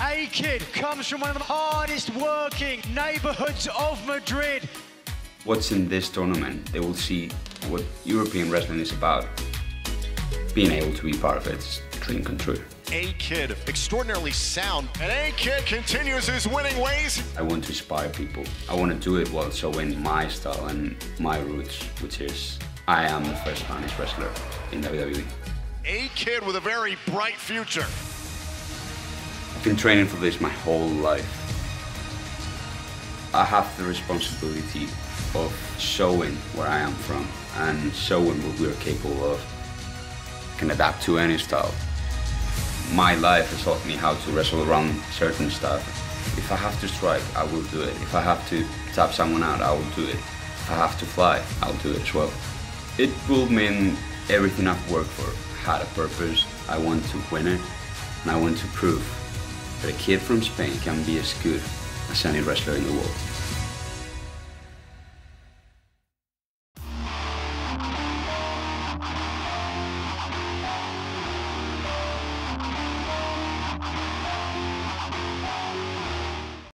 A-Kid comes from one of the hardest working neighborhoods of Madrid. What's in this tournament, they will see what European wrestling is about. Being able to be part of it is a dream come true. A-Kid, extraordinarily sound, and A-Kid continues his winning ways. I want to inspire people. I want to do it while showing my style and my roots, which is I am the first Spanish wrestler in WWE. A-Kid with a very bright future. I've been training for this my whole life. I have the responsibility of showing where I am from and showing what we're capable of. I can adapt to any style. My life has taught me how to wrestle around certain stuff. If I have to strike, I will do it. If I have to tap someone out, I will do it. If I have to fly, I'll do it as well. It will mean everything I've worked for had a purpose. I want to win it, and I want to prove that a kid from Spain can be as good as any wrestler in the world.